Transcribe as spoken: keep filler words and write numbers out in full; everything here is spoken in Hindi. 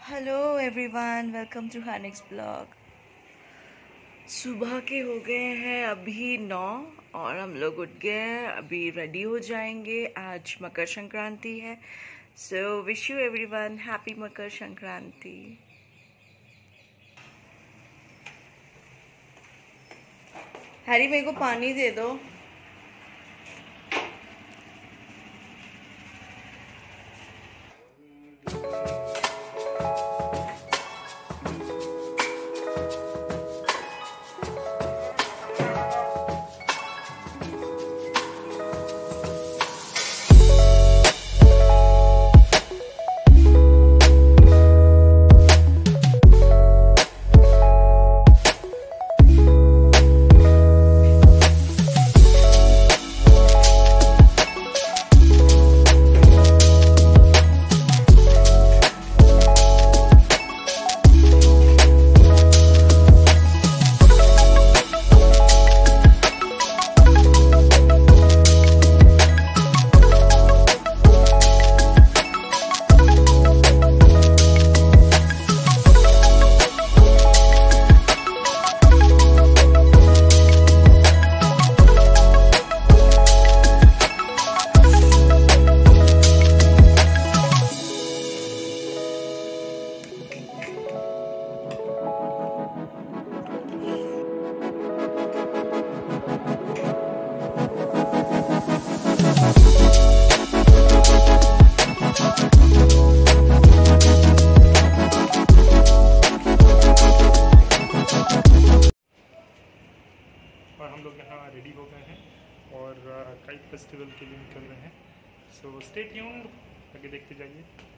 Hello everyone, welcome to Hanix blog. सुबह के हो गए हैं अभी नौ और हम लोग उठ गए हैं, अभी रेडी हो जाएंगे। आज मकर संक्रांति है, so wish you everyone happy Makar Sankranti. Harry, मेरे को पानी दे दो। और हम लोग यहाँ रेडी हो गए हैं और काइट फेस्टिवल के लिए निकल रहे हैं। सो स्टे ट्यून्ड, आगे देखते जाइए।